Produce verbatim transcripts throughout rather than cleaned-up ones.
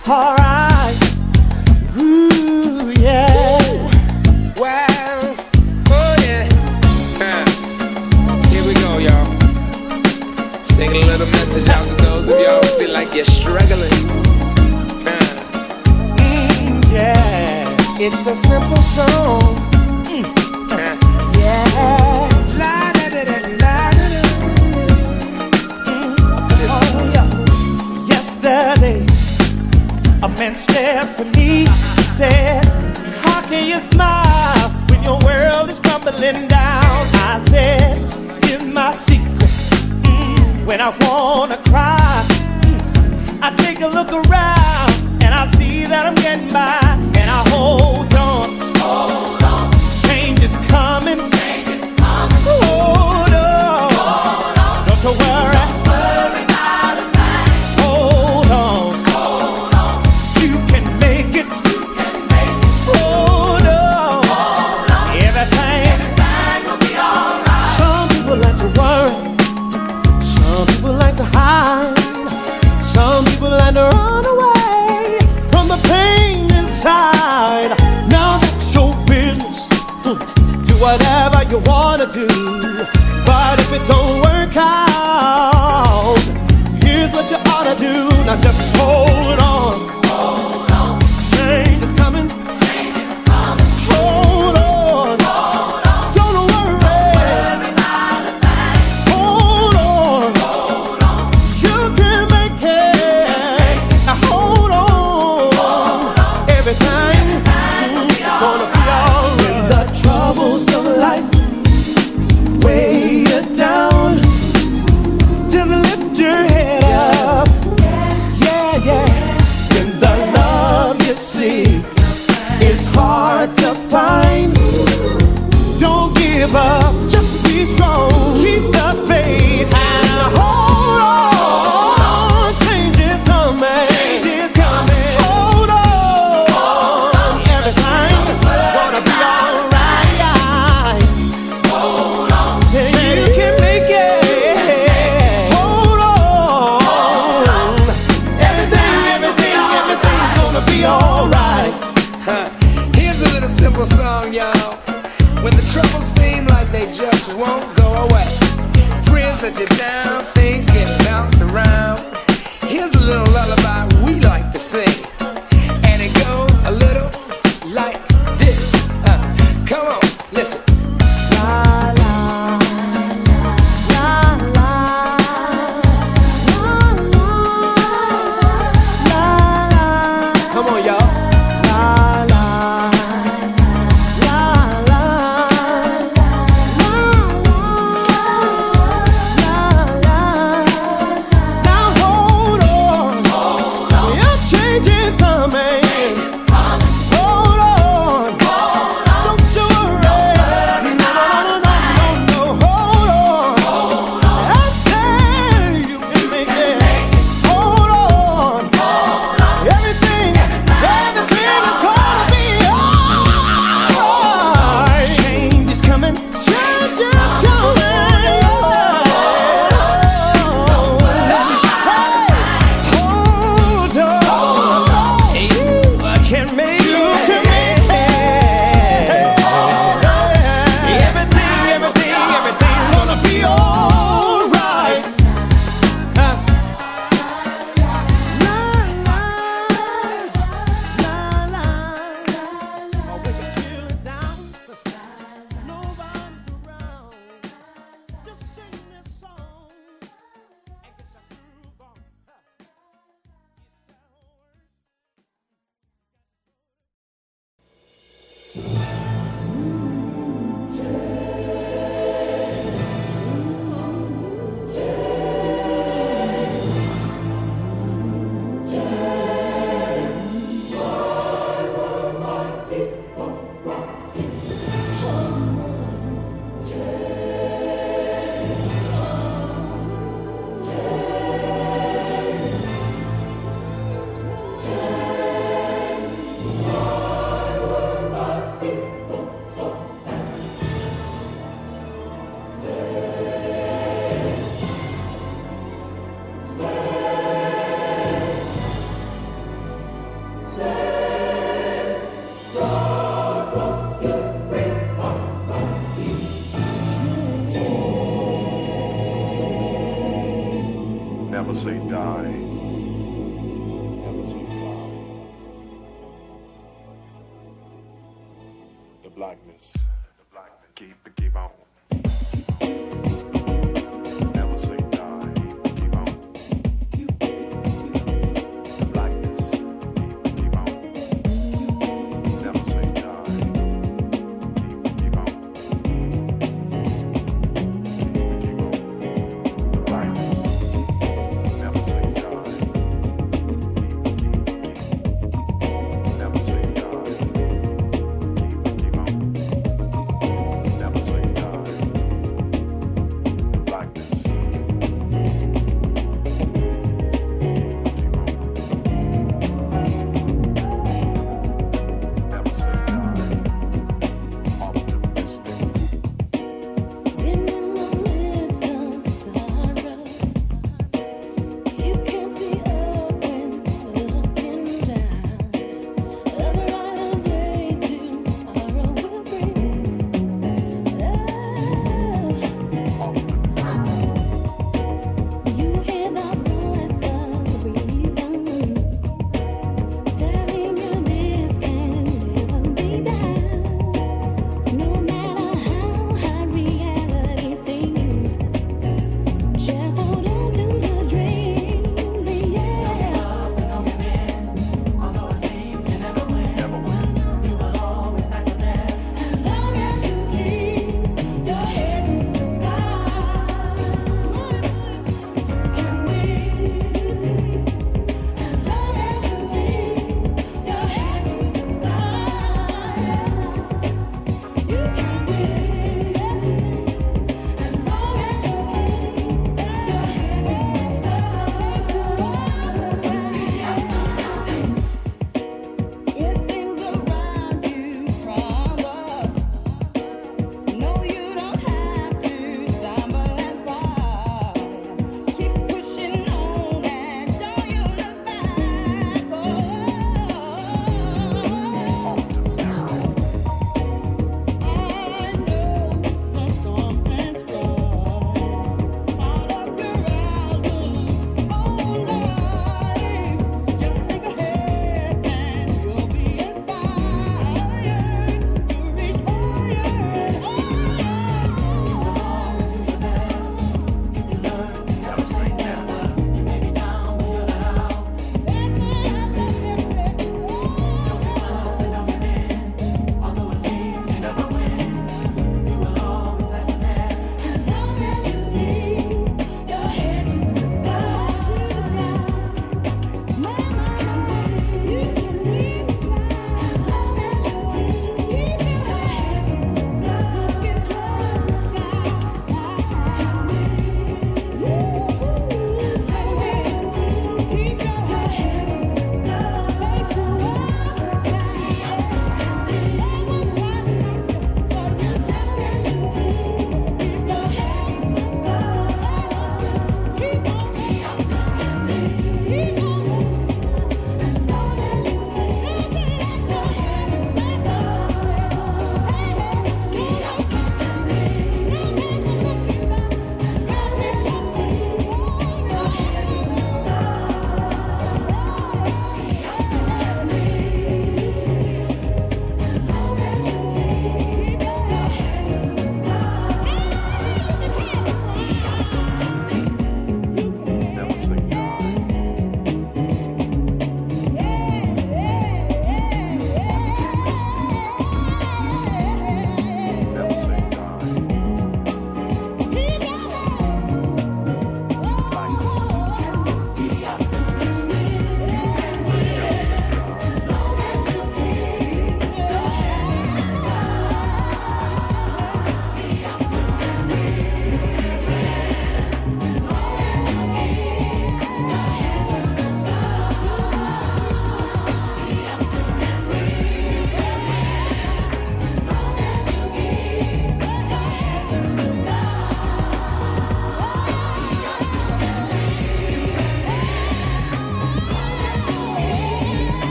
alright. Ooh, yeah. Well, oh yeah. Uh, here we go, y'all. Sing a little message out to those of y'all who feel like you're struggling. Uh, Mm, yeah. it's a simple song. Mm. Uh, Yeah. la da da da da da da. Listen. Oh, yeah. Yesterday, a man stepped to me, said, how can you smile when your world is crumbling down? I said, here's my secret. Mm, when I wanna cry, mm, I take a look around and I see that I'm getting by, and I hold on. Hold on, Change is coming. change is coming. Hold on. Hold on, Don't you worry. worry about a thing. Hold on. Hold on, You can make it. you can make it. Hold on. Hold on, Everything. everything will be alright. Some people like to worry. Some people like to hide. Some people like to run away from the pain inside. Now that's your business. Hmm. Do whatever you wanna do. But if it don't work out, here's what you ought to do. Now just hold on. Hold on, Change is coming. change is coming. Hold on. Hold on, Don't worry. worry about a thing. Hold on. Hold on, You can make it. Now hold on. Everything is gonna be alright. When the troubles of life weigh you down, Never say die. Never say die. The blackness. The blackness. Keep it, keep on. Never say die. Keep on. The blackness. Keep it, keep on. Never say die. Keep it, keep on. Keep it, keep on. The blackness. Never say die.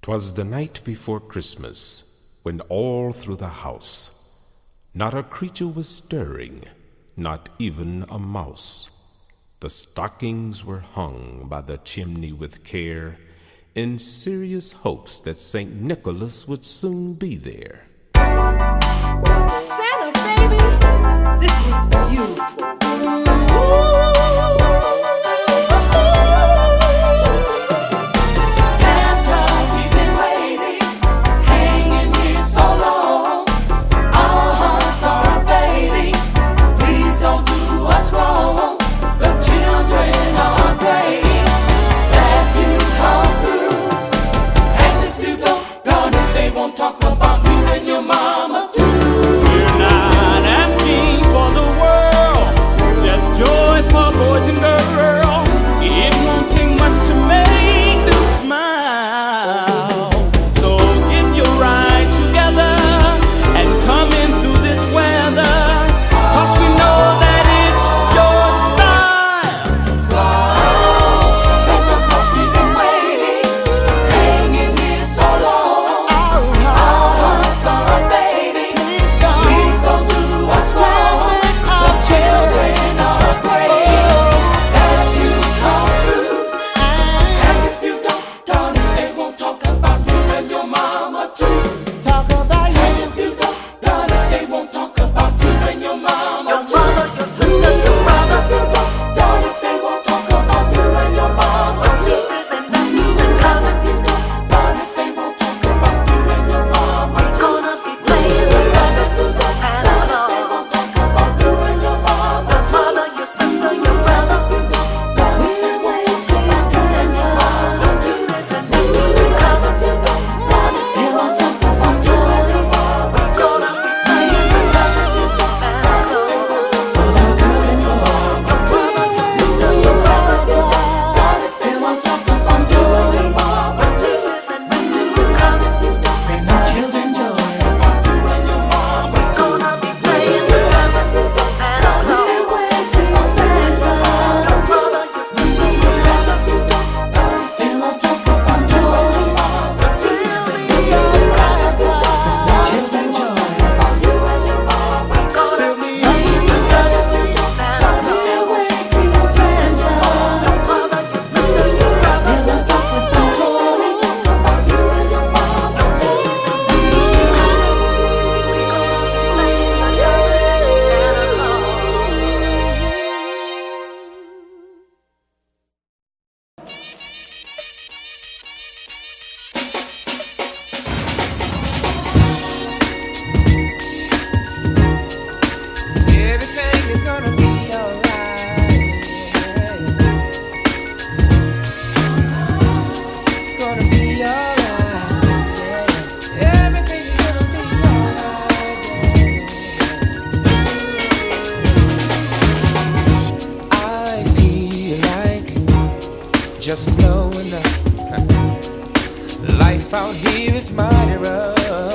'Twas the night before Christmas, when all through the house not a creature was stirring, not even a mouse. The stockings were hung by the chimney with care, in serious hopes that Saint Nicholas would soon be there. Santa, baby, this was for you. Santa, we've been waiting, hanging here so long. Our hearts are fading. Please don't do us wrong. The children are praying that you come through. And if you don't, darn it, they won't talk about you and your mama too. We're not asking for the world, just joy for boys and girls. It won't take much to make them smile. So get your ride together and come in through this weather, 'cause we know that it's your style. Santa Claus, we've been waiting, hanging here so long. Our hearts are fading. Please don't do us wrong. The children are praying that you come through. And if you don't, darn it, they won't talk about you and your mama too. Talk about you, And if you don't, darn it, they won't talk about you and your mama your too. mother, your sister, your brother, If you don't, darn it, they won't talk about you and your mama too. nieces and nephews and cousins. If you don't, darn it, they won't talk about you and your mama We're too. gonna be playing the dozen Santa They Claus. won't talk about you and your mama Your too. mother, your sister, your brother, Darn it, they won't talk about you and your mama too. nieces and nephews and cousins. Darn it, they won't talk about you and your mama We're too. gonna be playing the dozen Santa Claus. For the girls and boys, Your mother, your sister, your brother, darn it, they won't talk about you and your mama too. nieces and nephews and cousins. Bring the children joy about you and your mama too. Gonna be playing the dozen Santa Claus. They waiting on Santa. Your mother, your sister, your brother, They must talk about you and your mama too. The children joy about you and your mama too. gonna be playing the dozen Santa Claus. They're waiting on Santa. Your mother, your sister, your brother. They must talk about you and your mama too. Everything is gonna be alright. It's gonna be alright. Yeah. Everything is gonna be alright. Yeah. I feel like just knowing that life out here is mighty rough.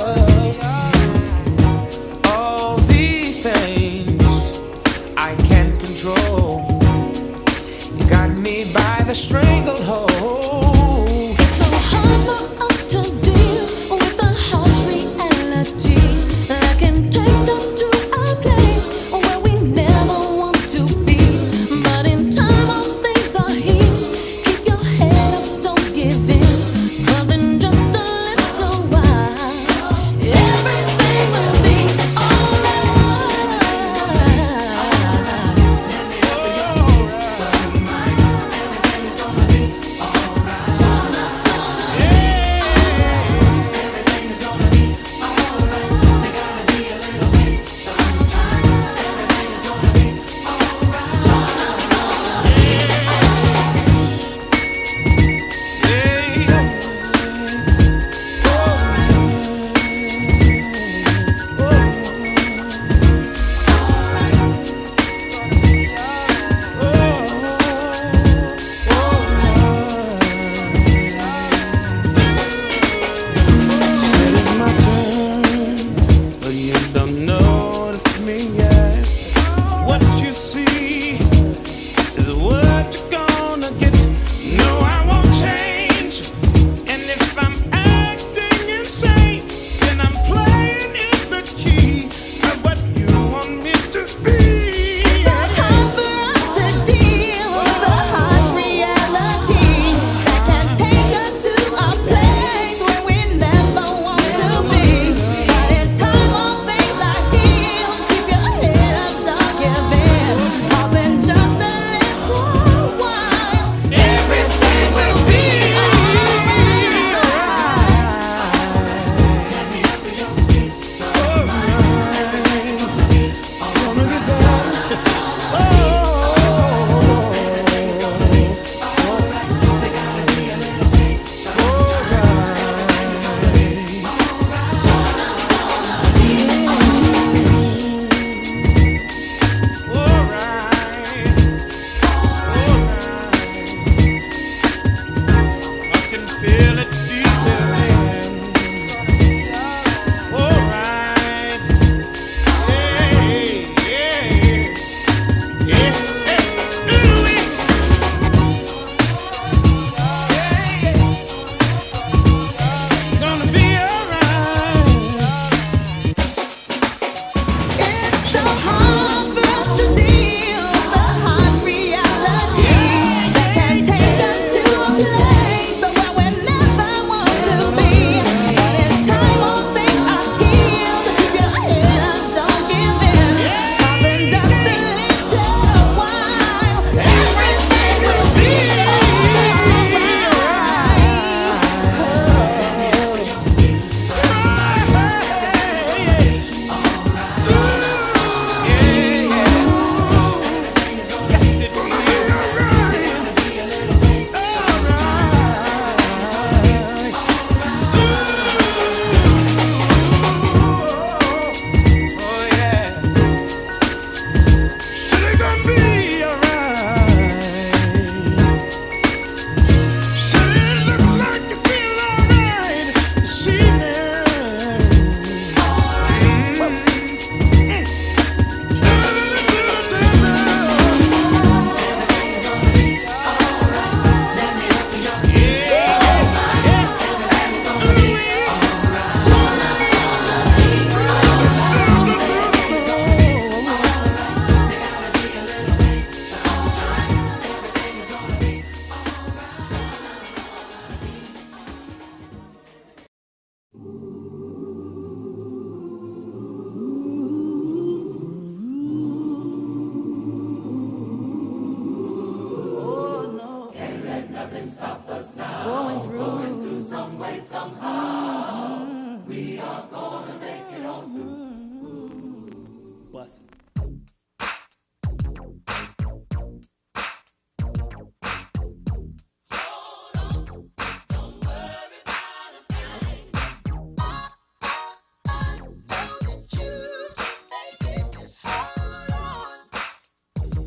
All these things I can't control. You got me by the stranglehold. So hard for us to deal with the harsh reality that can take us to a place where we never want to be. But in time all things are healed. Keep your head up, don't give in, 'cause in just a little while everything will be alright. Everything's gonna be alright.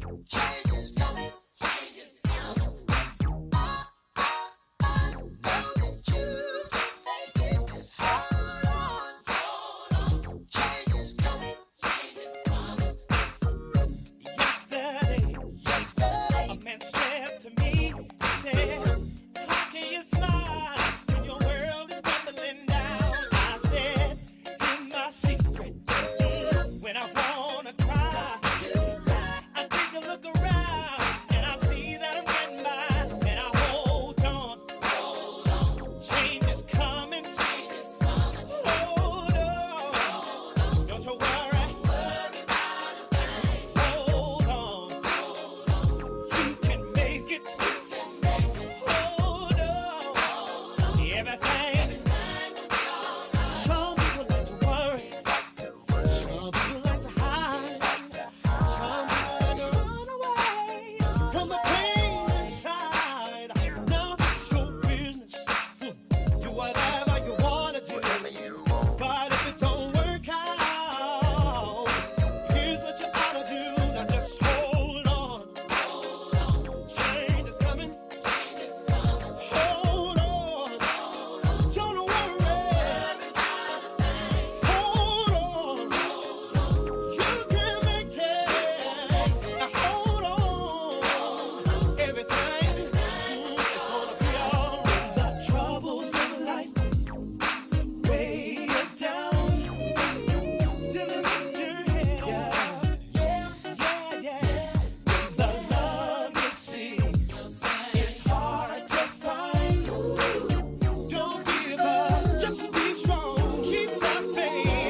Change is coming. Change is coming. I, I, I know that you can make it. Just hold on. Hold on. Change is coming. Change is coming. Yesterday, Yesterday, a man stepped to me and said, how can you smile when your world is crumbling down? I said, in my secret, when I wanna cry, I take a look around and I see that I'm getting by, and I hold on. hold on. Change is coming. Change is coming. Hold on. Don't you worry. Worry about a thing. Hold on. Hold on. You can make it. You can make it. Hold on. Hold on. Everything. Everything will be alright. Some people like to worry. Some people like to hide. Some people like to run away from the pain inside. Now that's your business. Do whatever you wanna do. But if it don't work out, here's what you ought to do. Now just hold on. Hold on. Change is coming. Change is coming. Hold on. Hold on. Don't worry. Worry about a thing. Hold on. Hold on. You can make it. Hold on. Everything is gonna be alright. The troubles of life weigh you down till you lift your head. Yeah, yeah, yeah. The love you see is hard to find. Don't give up, just be strong. Keep that faith.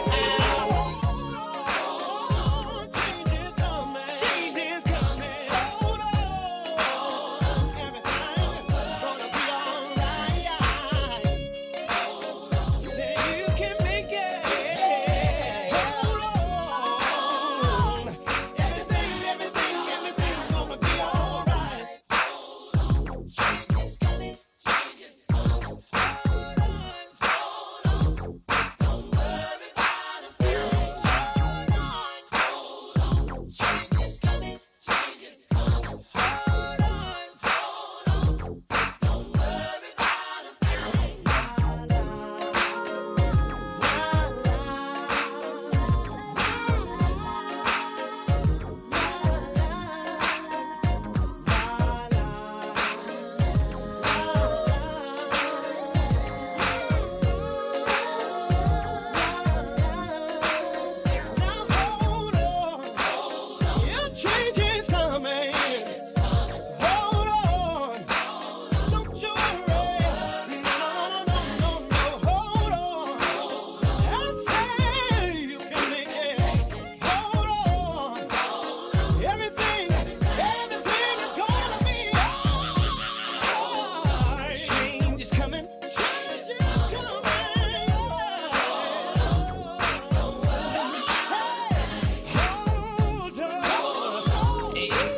Change is coming. Change is coming. Hold on. Everything is gonna be alright. Say you can make it. Hold on. Everything, everything, everything's gonna be alright. Change is coming. Change is coming. Hold on. Hold on. Don't worry about a thing. Hold on. Hold on. Change is coming. Change is coming. Hold on. Hold on. Don't worry about a thing. Now hold on. Your change is coming. Hold on. Don't you worry. No, no, no, no, no, no. Hold on. I say you can make it. Hold on. Everything, everything is gonna be alright. Change is coming. Change is coming. Hold on. Yeah.